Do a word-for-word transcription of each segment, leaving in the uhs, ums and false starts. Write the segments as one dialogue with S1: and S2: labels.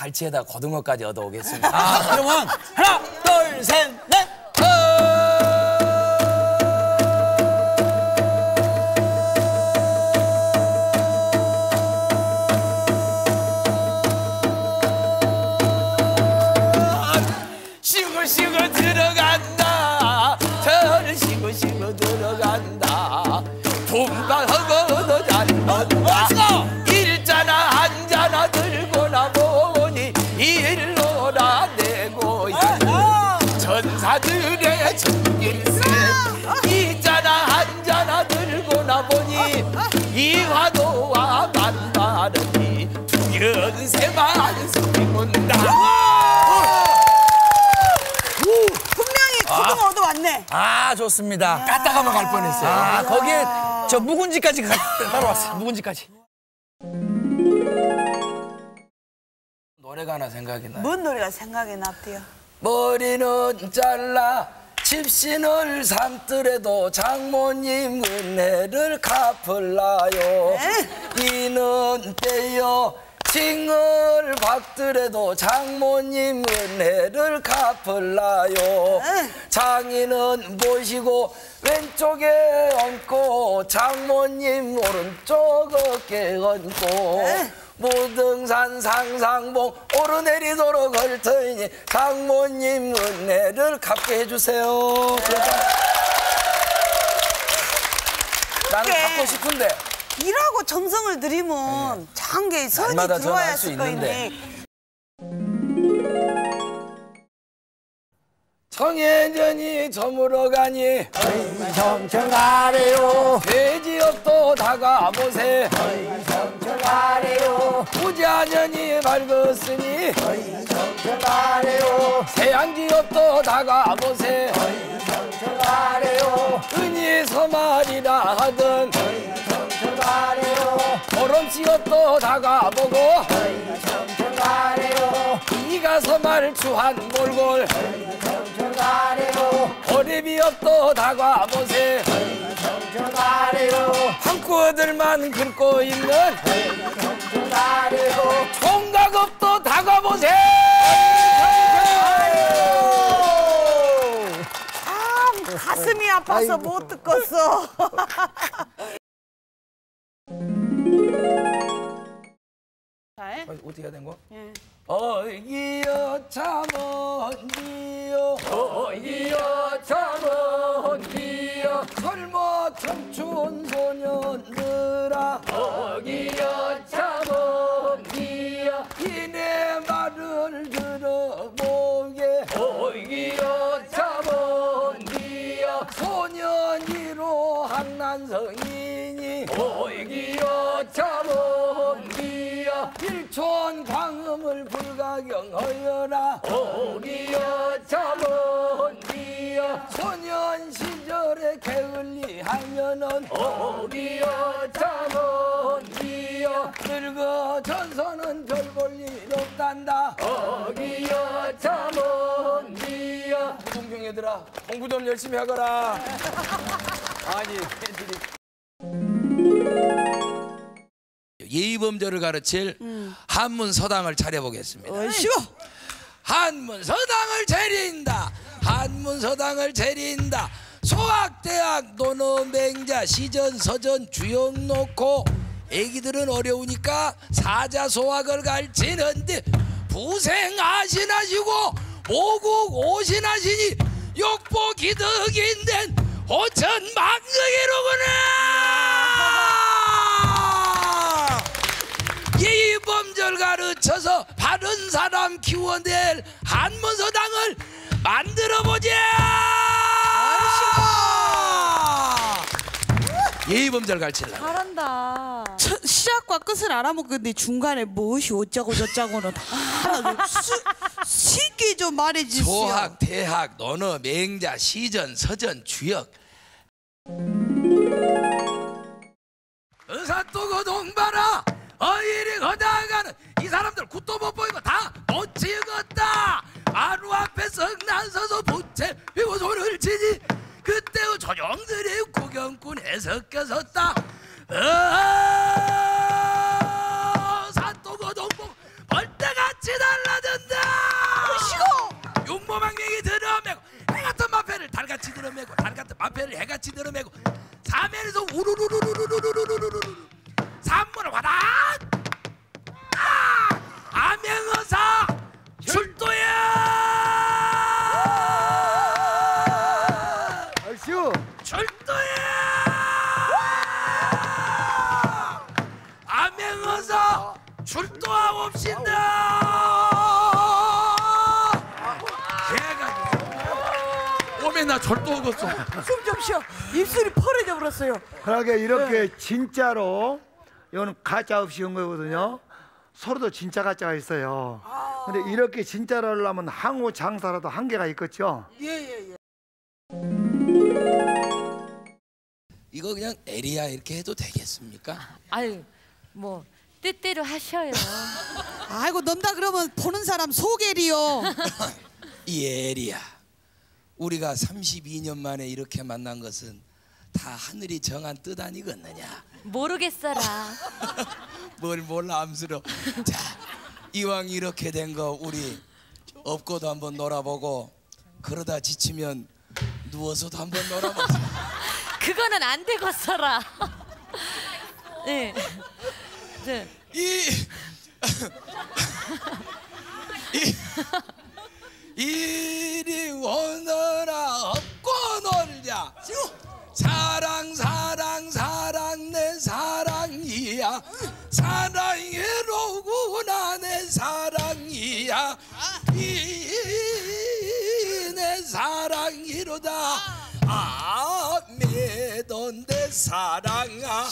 S1: 갈치에다 고등어까지 얻어오겠습니다.
S2: 아, 그러면 하나, 둘, 셋, 넷.
S1: 쉬고 쉬고 들어간다. 절 쉬고 쉬고 들어간다. 분방하고도 잘 먹다. 일자나 한자나 들고나 보니 일로나 내고 전사들의 전길세. 이자나 한자나 들고나 보니 이화도와 만바르니 두연세만 소리문다.
S3: 고등어 얻어 왔네.
S2: 아, 좋습니다.
S1: 까딱하면 갈 뻔했어요.
S2: 아, 거기에 저 묵은지까지 가, 따라왔어요. 묵은지까지.
S1: 노래가 하나 생각이 나요.
S3: 뭔 노래가 생각이 났대요?
S1: 머리는 잘라 집신을 삼더라도 장모님 은혜를 갚을라요. 이는 때요 징을 받더라도 장모님 은혜를 갚을라요. 장인은 모시고 왼쪽에 얹고 장모님 오른쪽 어깨 얹고 무등산 상상봉 오르내리도록 걸 터이니 장모님 은혜를 갚게 해주세요. 나는 갚고 싶은데
S3: 일하고 정성을 들이면 네. 장게 선이 들어와야 할 수 있는데.
S1: 청해전이 저물어 가니
S4: 청청 가래요.
S1: 돼지업도 다가보세.
S4: 청청 가래요.
S1: 부자전이 밝았으니
S4: 청청 가래요.
S1: 새양지업도 다가보세.
S4: 청청 가래요.
S1: 은희 서말이라 하던
S4: 청청 가래요.
S1: 보름치업도 다가보고
S4: 청청 가래요.
S1: 이가 서말 추한 몰골
S4: 청청 가래요.
S1: 보리비업도 다가보세.
S4: 청청 가래요.
S1: 한구들만 긁고 있는
S4: 청청 가래요.
S1: 총각업도 다가보세.
S3: 참 가슴이 아파서 아이고. 못 듣겠어.
S1: 어떻게 해야 된 거?
S3: 예.
S1: 어이기여 참언니여
S4: 어이기여 참언니여
S1: 젊어 청춘 소년들아
S4: 어이기여 참언니여
S1: 이내 말을 들어보게
S4: 어이기여 참언니여
S1: 소년이로 한난성이니
S4: 어이기여 참언니여
S1: 일촌 광음을 불가경하여라
S4: 어이기여 참언니여
S1: 소년 시절에 게을리하면은
S4: 어이기여 참언니여
S1: 늙어 전서는 별 볼 일 없단다.
S4: 어이기여 참언니여
S1: 동경애들아 공부 좀 열심히 하거라. 아니 애들이 예의범절을 가르칠 음. 한문 서당을 차려보겠습니다.
S3: 어이쇼.
S1: 한문 서당을 차린다. 한문 서당을 차린다. 소학대학 논어 맹자 시전 서전 주역 놓고 애기들은 어려우니까 사자 소학을 가르치는데 부생하시나시고 오국 오신하시니 욕보 기득인된 오천 망극이로구나. 예의범절 가르쳐서 바른 사람 키워낼 한문서당을 만들어보자. 예의범절 가르치려고.
S3: 잘한다. 저, 시작과 끝을 알아먹는데 중간에 무엇이 어쩌고 저쩌고는 다 수, 쉽게 좀 말해주세요.
S1: 소학, 대학, 논어, 맹자, 시전, 서전, 주역. 의사또고 동바라 어이리 거다가는 이 사람들 굿도 못 보이고 다 못 찍었다. 마루 앞에 성난 서서 부채 피고 손을 치니 그때의 조정들이 구경꾼에 섞여섰다. 어, 사또고 동봉 벌떼같이 달라. 출동하옵신다. 개가 오면 나 출동하겠어.
S3: 숨 좀 쉬어. 입술이 펄해져 버렸어요.
S5: 그러게 이렇게 진짜로 이거는 가짜 없이 온 거거든요. 서로도 진짜 가짜가 있어요. 근데 이렇게 진짜로 하려면 항우 장사라도 한계가 있겠죠.
S3: 예예예.
S1: 이거 그냥 에리야 이렇게 해도 되겠습니까?
S6: 아유, 뭐 뜻대로 하셔요.
S3: 아이고 넘다 그러면 보는 사람 소개리요.
S1: 이 에리야, 우리가 삼십이 년 만에 이렇게 만난 것은 다 하늘이 정한 뜻 아니겠느냐?
S6: 모르겠어라.
S1: 뭘 몰라 암스러. 자, 이왕 이렇게 된 거 우리 업고도 한번 놀아보고 그러다 지치면 누워서도 한번 놀아보자.
S6: 그거는 안 되겠어라. 네. 네.
S1: 이, 이 이리 오너라 업고 놀자. 사랑 사랑 사랑 내 사랑이야. 사랑이로구나 내 사랑이야. 이 내 사랑이로다. 아 매던 내 사랑아.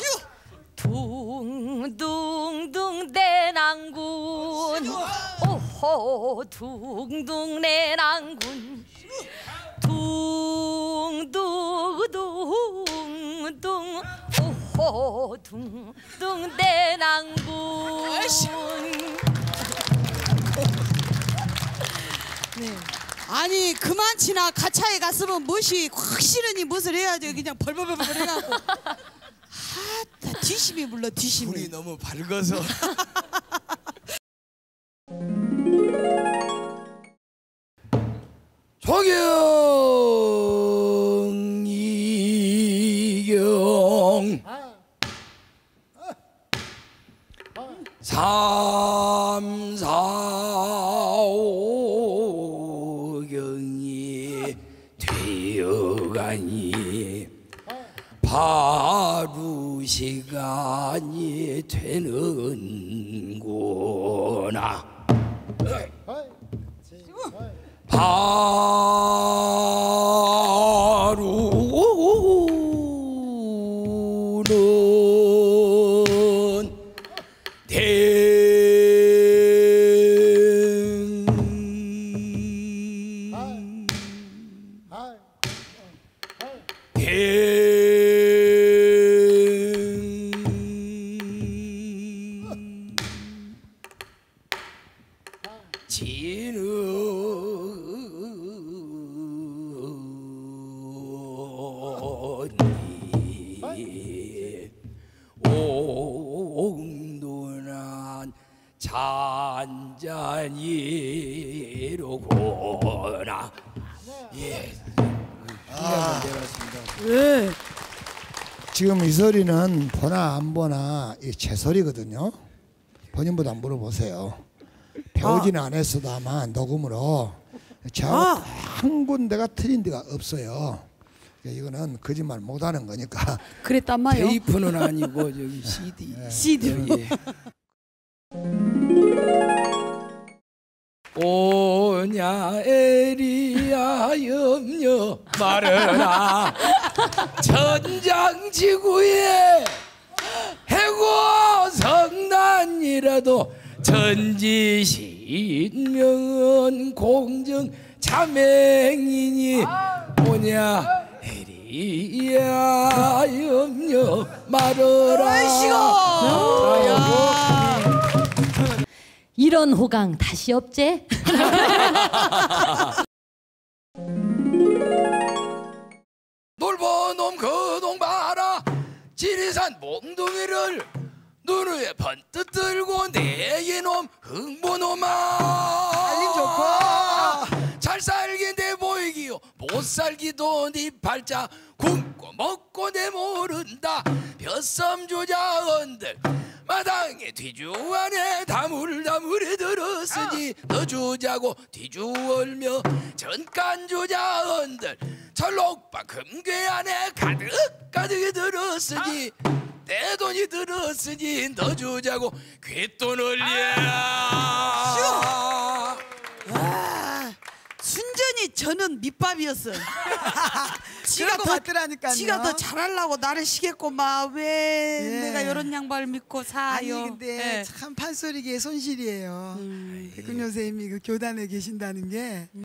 S6: 둥둥둥 내낭군. 오호 둥둥 내낭군. 둥둥둥둥 오호 둥둥 내낭군.
S3: 네. 아니 그만치나 가차에 갔으면 무엇이 확실하니 무엇을 해야지 그냥 벌벌벌벌 해갖고. 아따 뒤심이 불러 뒤심이.
S1: 불이 너무 밝아서. 소경 이경 삼사오경이 되어가니 바로 시간이 되는구나. 바로는 댕 댕 지는이 옥눈한 잔잔이로구나. 예. 아,
S3: 왜?
S5: 지금 이 소리는 보나 안 보나 이 제 소리거든요. 본인보다 한번 물어보세요. 배우지는 안 했어도 아마 녹음으로 저 한 군데가 틀린 데가 없어요. 이거는 거짓말 못하는 거니까.
S3: 그랬단 말이요.
S1: 테이프는 아니고 저기 씨디.
S3: 씨디.
S1: 예. 오냐 에리야 염려 말어라. 천장지구에 해고 성난이라도 전지신명은 공정 자맹이니 오냐 에리야 염려 말어라.
S6: 이런 호강 다시 없제?
S1: 놀보놈 그동 봐라. 지리산 몽둥이를 눈에 번뜩 들고 내 이놈 흥보놈아.
S5: 아니 좋고.
S1: 잘 살기 내 보이기요 못 살기도 네 팔자. 굶고 먹고 내 모른다 벼섬 조자언들. 마당에 뒤주안에 다물다물에 들었으니 너 주자고 뒤주얼며 전간 조자언들. 철록방 금괴 안에 가득 가득 들었으니 내 돈이 들었으니 너 주자고 귓돈을 예.
S3: 아, 순전히 저는 밑밥이었어.
S7: 그런 거 같더라니까요.
S3: 지가 더 잘하려고 나를 시겠고만 왜
S7: 예.
S3: 내가 이런 양반을 믿고
S7: 아니
S3: 사요.
S7: 근데
S3: 예.
S7: 참 판소리기의 손실이에요. 백근효 선생님이 그 교단에 계신다는 게